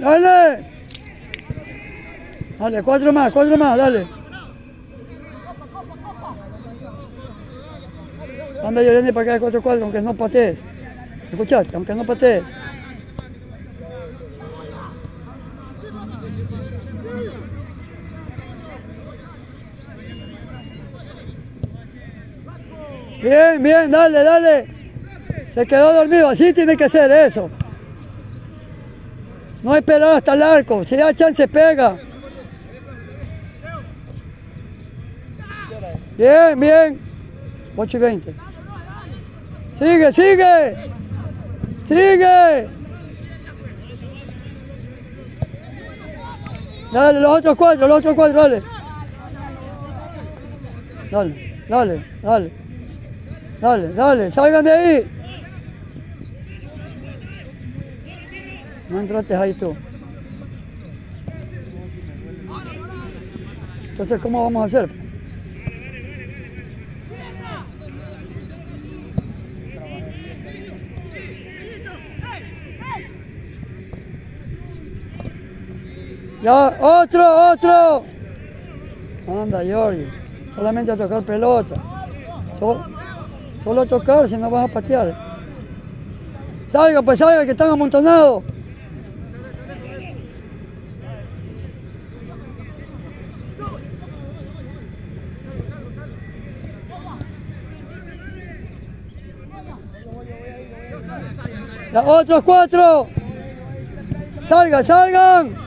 Dale. Dale, cuatro más, dale. Anda Llorente para acá de 4-4, aunque no patees. ¿Escuchaste? Aunque no patees. Bien, bien, dale. Se quedó dormido, así tiene que ser eso. No esperar hasta el arco, si da chance pega. Bien. 8:20. Sigue. Dale, los otros cuatro, dale. Dale, salgan de ahí. No entraste ahí tú. Entonces, ¿cómo vamos a hacer? Ya, otro. Anda, Jordi. Solamente a tocar pelota. Solo a tocar, si no vas a patear. Salga, que están amontonados. Ya, otros 4. Salgan.